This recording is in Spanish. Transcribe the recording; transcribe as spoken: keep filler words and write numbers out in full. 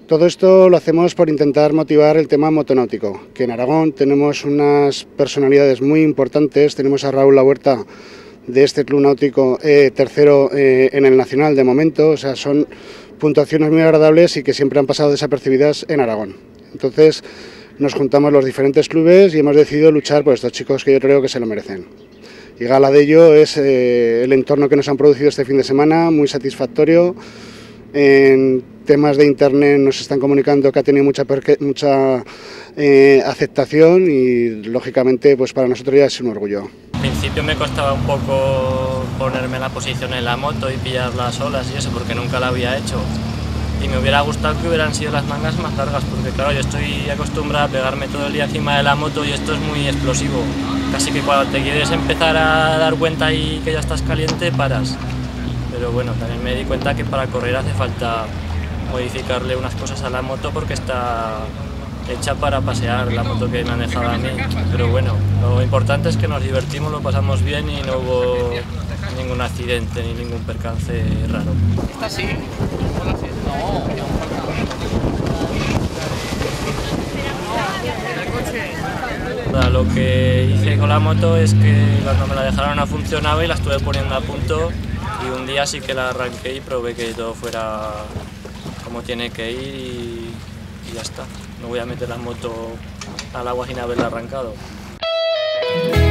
Todo esto lo hacemos por intentar motivar el tema motonáutico, que en Aragón tenemos unas personalidades muy importantes. Tenemos a Raúl Lahuerta de este club náutico, eh, tercero eh, en el nacional de momento, o sea, son puntuaciones muy agradables y que siempre han pasado desapercibidas en Aragón. Entonces nos juntamos los diferentes clubes y hemos decidido luchar por estos chicos que yo creo que se lo merecen. Y gala de ello es eh, el entorno que nos han producido este fin de semana, muy satisfactorio. En temas de internet nos están comunicando que ha tenido mucha, mucha eh, aceptación y lógicamente pues para nosotros ya es un orgullo. Al principio me costaba un poco ponerme en la posición en la moto y pillar las olas y eso porque nunca la había hecho. Y me hubiera gustado que hubieran sido las mangas más largas porque claro, yo estoy acostumbrado a pegarme todo el día encima de la moto y esto es muy explosivo. Casi que cuando te quieres empezar a dar cuenta y que ya estás caliente, paras. Pero bueno, también me di cuenta que para correr hace falta modificarle unas cosas a la moto porque está hecha para pasear, la moto que me han dejado a mí. Pero bueno, lo importante es que nos divertimos, lo pasamos bien y no hubo ningún accidente ni ningún percance raro. ¿Esta sí? No, Lo que hice con la moto es que cuando me la dejaron no funcionaba y la estuve poniendo a punto y un día sí que la arranqué y probé que todo fuera como tiene que ir y, y ya está. No voy a meter la moto al agua sin haberla arrancado.